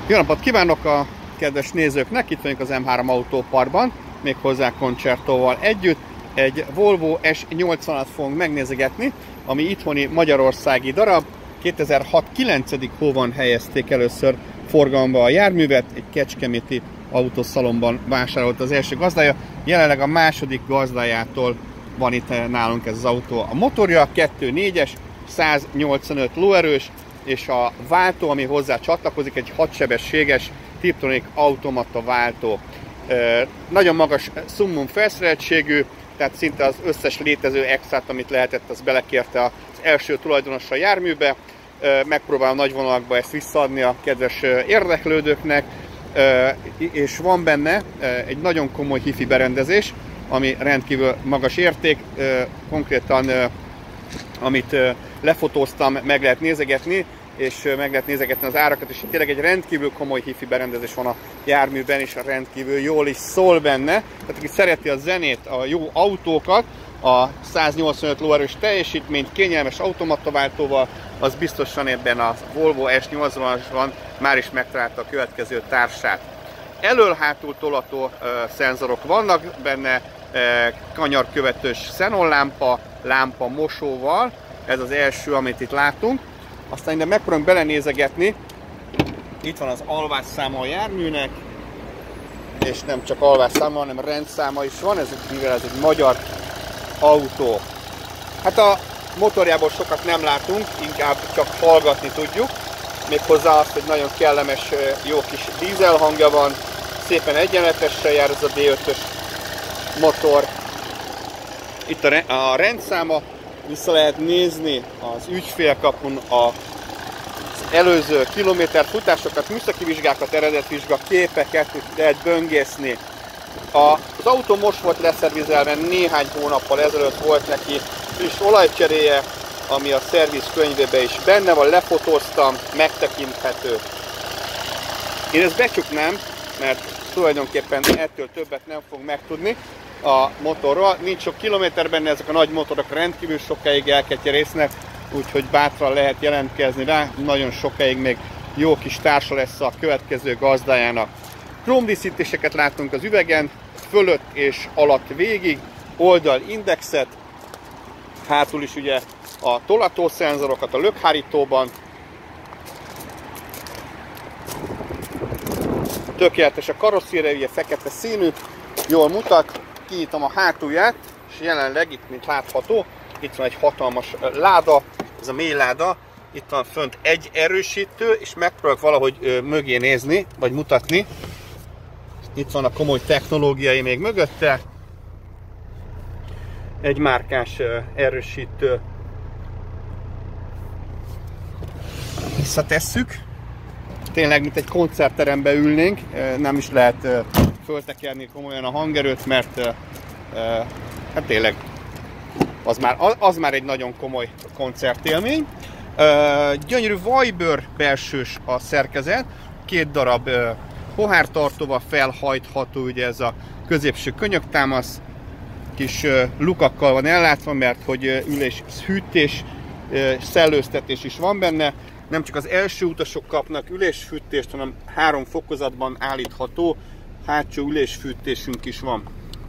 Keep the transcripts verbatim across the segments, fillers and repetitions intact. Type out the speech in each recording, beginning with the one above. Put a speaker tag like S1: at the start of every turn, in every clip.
S1: Jó napot kívánok a kedves nézőknek! Itt vagyunk az M három autóparkban, méghozzá Concertóval együtt. Egy Volvo S nyolcvanat fogunk megnézegetni, ami itthoni magyarországi darab. kétezer-hat kilencedik hóban helyezték először forgalomba a járművet, egy kecskeméti autószalomban vásárolt az első gazdája. Jelenleg a második gazdájától van itt nálunk ez az autó. A motorja kettő négyes, száznyolcvanöt lóerős, és a váltó, ami hozzá csatlakozik, egy hatsebességes Tiptronic automata váltó. E, nagyon magas summum felszereltségű, tehát szinte az összes létező extrát, amit lehetett, az belekérte az első tulajdonos a járműbe. E, megpróbálom nagy vonalakba ezt visszaadni a kedves érdeklődőknek, e, és van benne egy nagyon komoly hifi berendezés, ami rendkívül magas érték, e, konkrétan e, amit lefotóztam, meg lehet nézegetni, és meg lehet nézegetni az árakat, és tényleg egy rendkívül komoly hifi berendezés van a járműben, és rendkívül jól is szól benne. Tehát aki szereti a zenét, a jó autókat, a száznyolcvanöt lóerős teljesítményt, kényelmes automataváltóval, az biztosan ebben a Volvo S nyolcvanasban már is megtalálta a következő társát. Elől-hátul tolató uh, szenzorok vannak benne, uh, kanyarkövetős xenonlámpa, lámpa mosóval, ez az első, amit itt látunk. Aztán innen megpróbálunk belenézegetni. Itt van az alvásszáma a járműnek, és nem csak alvásszáma, hanem rendszáma is van, ez, mivel ez egy magyar autó. Hát a motorjából sokat nem látunk, inkább csak hallgatni tudjuk. Méghozzá azt, hogy nagyon kellemes, jó kis dízel hangja van, szépen egyenletesen jár ez a D ötös motor. Itt a, a rendszáma, vissza lehet nézni az ügyfélkapun az előző kilométer futásokat, műszaki vizsgákat, eredetvizsga képeket lehet böngészni. A, az autó most volt leszervizelve, néhány hónappal ezelőtt volt neki friss olajcseréje, ami a szerviz könyvében is benne van, lefotóztam, megtekinthető. Én ezt becsuknám, mert tulajdonképpen ettől többet nem fog megtudni a motorról. Nincs sok kilométer benne, ezek a nagy motorok rendkívül sokáig elketyerésznek, úgyhogy bátran lehet jelentkezni rá, nagyon sokáig még jó kis társa lesz a következő gazdájának. Krómdíszítéseket látunk az üvegen, fölött és alatt végig, oldalindexet, hátul is ugye a tolatószenzorokat a lökhárítóban. Tökéletes a karosszéria, ugye fekete színű, jól mutat. Kinyitom a hátulját, és jelenleg itt, mint látható, itt van egy hatalmas láda, ez a mély láda, itt van fönt egy erősítő, és megpróbálok valahogy mögé nézni, vagy mutatni. Itt van a komoly technológiai még mögötte. Egy márkás erősítő. Visszatesszük. Tényleg, mint egy koncertterembe ülnénk, nem is lehet föltekerni komolyan a hangerőt, mert hát tényleg az már, az már egy nagyon komoly koncertélmény. Gyönyörű vajbőr belsős a szerkezet, két darab pohártartóval felhajtható, ugye ez a középső könyöktámasz, kis lukakkal van ellátva, mert hogy ülés, hűtés, szellőztetés is van benne. Nem csak az első utasok kapnak ülésfűtést, hanem három fokozatban állítható hátsó ülésfűtésünk is van.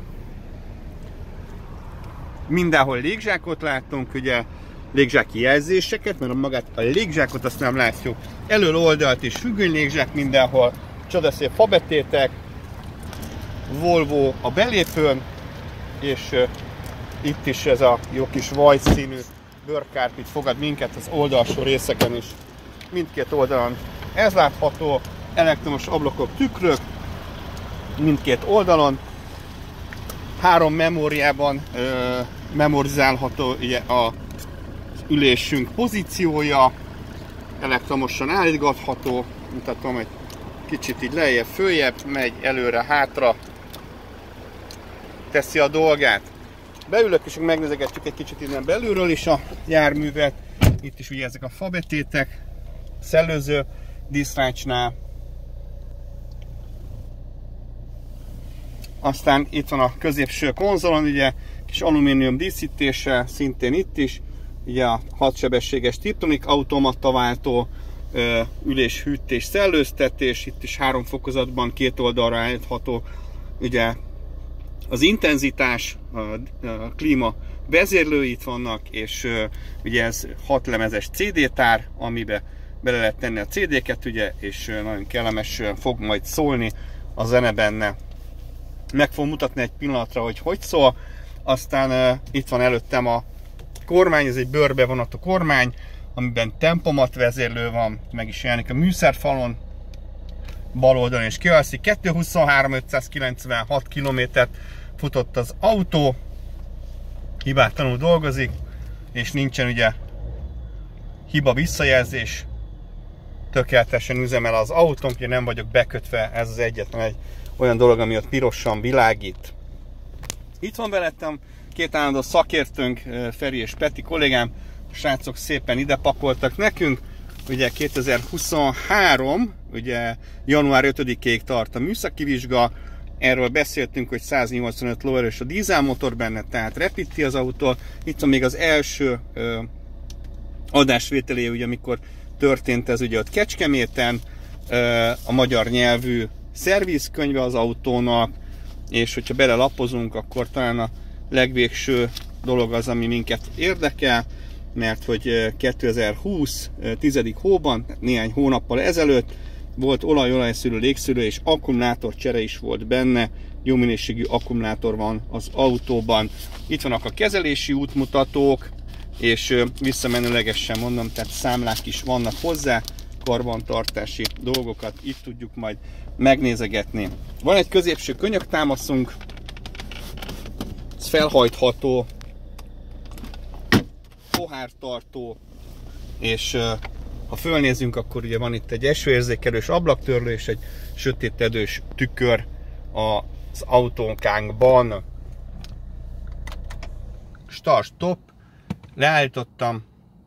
S1: Mindenhol légzsákot látunk, ugye légzsáki jelzéseket, mert magát a légzsákot azt nem látjuk. Elől oldalt is függönylégzsák mindenhol, csodaszép fabetétek, Volvo a belépőn, és uh, itt is ez a jó kis vajszínű bőrkárpit fogad minket az oldalsó részeken is. Mindkét oldalon ez látható, elektromos ablakok, tükrök, mindkét oldalon. Három memóriában ö, memorizálható ugye az ülésünk pozíciója, elektromosan állítgatható, mutatom egy kicsit így lejjebb, följebb, megy előre-hátra, teszi a dolgát. Beülök és megnézegetjük egy kicsit innen belülről is a járművet. Itt is ugye ezek a fabetétek, szellőző díszrácsnál. Aztán itt van a középső konzolon, ugye kis alumínium díszítése, szintén itt is. Ugye a hatsebességes Tiptronic automata váltó, ülés, hűtés, szellőztetés, itt is három fokozatban két oldalra állítható, ugye az intenzitás, a, a klíma vezérlői itt vannak, és ugye ez hat lemezes cé dé tár, amiben bele lehet tenni a cé déket, ugye, és nagyon kellemes fog majd szólni a zene benne. Meg fogom mutatni egy pillanatra, hogy hogy szól. Aztán uh, itt van előttem a kormány, ez egy bőrbevonatú kormány, amiben tempomat vezérlő van, meg is jelenik a műszerfalon, bal oldalon is kialszik. kétszázhuszonhárom ötszázkilencvenhat kilométert futott az autó, hibátlanul dolgozik, és nincsen ugye hiba visszajelzés, tökéletesen üzemel az autónk, ugye nem vagyok bekötve, ez az egyetlen egy olyan dolog, ami ott pirosan világít. Itt van velettem két állandó szakértőnk, Feri és Peti kollégám, a srácok szépen ide pakoltak nekünk. Ugye kétezer-huszonhárom, ugye január ötödikéig tart a műszaki vizsga, erről beszéltünk, hogy száznyolcvanöt lóerős a dízelmotor benne, tehát repíti az autó. Itt van még az első ö, adásvételé, ugye amikor történt ez ugye ott Kecskeméten, ö, a magyar nyelvű szervizkönyve az autónak, és hogyha belelapozunk, akkor talán a legvégső dolog az, ami minket érdekel, mert hogy kétezer-húsz tizedik hóban, néhány hónappal ezelőtt volt olaj, olajszűrő, légszűrő és akkumulátor csere is volt benne, jó minőségű akkumulátor van az autóban. Itt vannak a kezelési útmutatók, és visszamenőlegesen mondom, tehát számlák is vannak hozzá, karbantartási dolgokat itt tudjuk majd megnézegetni. Van egy középső könyöktámaszunk, ez felhajtható, pohártartó, és ha fölnézünk, akkor ugye van itt egy esőérzékelős ablaktörlő és egy sötétedős tükör az autónkánkban. Start-stop, leállítottam,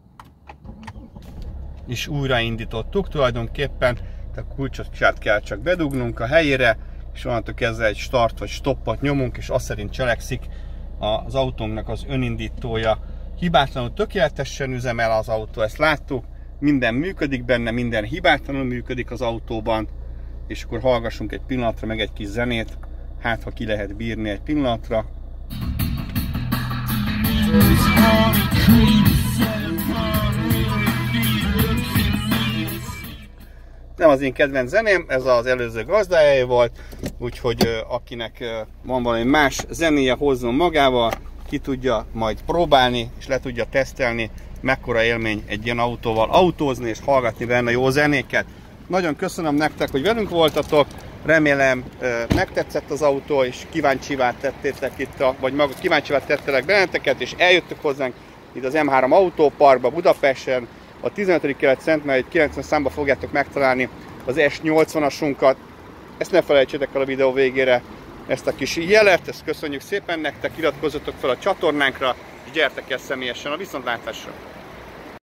S1: és újraindítottuk tulajdonképpen, tehát a kulcsot kell csak bedugnunk a helyére, és onnantól kezdve egy start vagy stoppot nyomunk, és azt szerint cselekszik az autónknak az önindítója. Hibátlanul tökéletesen üzemel az autó, ezt láttuk, minden működik benne, minden hibátlanul működik az autóban, és akkor hallgassunk egy pillanatra meg egy kis zenét, hát ha ki lehet bírni egy pillanatra. Nem az én kedvenc zeném, ez az előző gazdájáé volt, úgyhogy akinek van valami más zenéje, hozzon magával, ki tudja majd próbálni, és le tudja tesztelni, mekkora élmény egy ilyen autóval autózni, és hallgatni benne jó zenéket. Nagyon köszönöm nektek, hogy velünk voltatok, remélem megtetszett az autó, és kíváncsivá tettétek itt, a, vagy maga kíváncsivá tettelek benneteket, és eljöttök hozzánk itt az em három autóparkba Budapesten, a tizenötödik kerület Szentmária kilencven számba fogjátok megtalálni az es nyolcvanasunkat. Ezt ne felejtsétek el a videó végére, ezt a kis jelet, ezt köszönjük szépen nektek, iratkozzatok fel a csatornánkra, és gyertek el személyesen a viszontlátásra!